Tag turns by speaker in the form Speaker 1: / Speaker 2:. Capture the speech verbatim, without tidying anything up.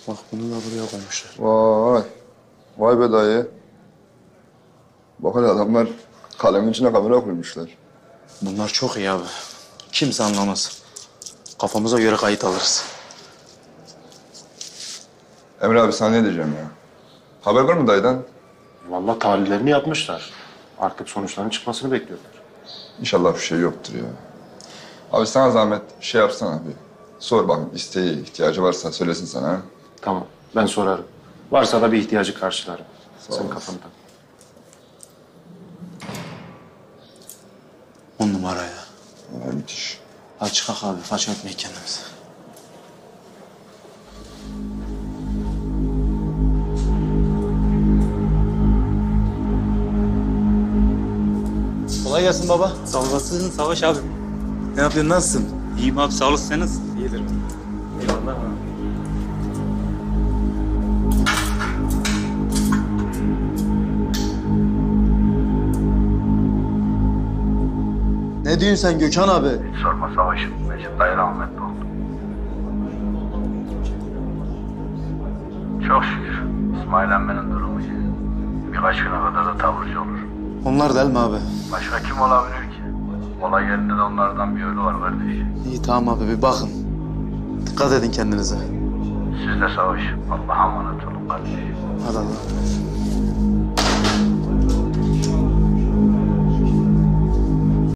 Speaker 1: Bak bunu da buraya koymuşlar.
Speaker 2: Vay. Vay be dayı. Bak hele adamlar kalemin içine kamera koymuşlar.
Speaker 1: Bunlar çok iyi abi. Kimse anlamaz. Kafamıza göre kayıt alırız.
Speaker 2: Emre abi sana ne diyeceğim ya? Haber var mı dayıdan?
Speaker 3: Vallahi tahlillerini yapmışlar. Artık sonuçların çıkmasını bekliyorlar.
Speaker 2: İnşallah bir şey yoktur ya. Abi sana zahmet şey yapsana bir. Sor bakın isteği, ihtiyacı varsa söylesin sana. Ha?
Speaker 3: Tamam, ben sorarım. Varsa da bir ihtiyacı karşılarım.
Speaker 2: Sağ
Speaker 3: Sen
Speaker 2: olasın.
Speaker 3: kafanı tak.
Speaker 1: On numara ya.
Speaker 2: Ya, müthiş.
Speaker 1: Hadi çıkak abi. Faç etmeyin kendimizi. Kolay gelsin baba.
Speaker 4: Sağ olasın Savaş abi.
Speaker 1: Ne yapıyorsun? Nasılsın?
Speaker 4: İyiyim abi, sağ olasınız. İyidir. Eyvallah abi.
Speaker 1: Ne diyorsun sen Gökhan abi?
Speaker 5: Sorma Savaş'ım. Necip dayı rahmetli oldu. Çok şükür. İsmail emmenin durumu iyi. Birkaç güne kadar da taburcu olur.
Speaker 1: Onlar değil mi abi?
Speaker 5: Başka kim olabilir ki? Olay yerinde de onlardan bir ölü var kardeş.
Speaker 1: İyi tamam abi bir bakın. Dikkat edin kendinize.
Speaker 5: Siz de Savaş. Allah'a emanet olun kardeş.
Speaker 1: Hadi Allah'a emanet.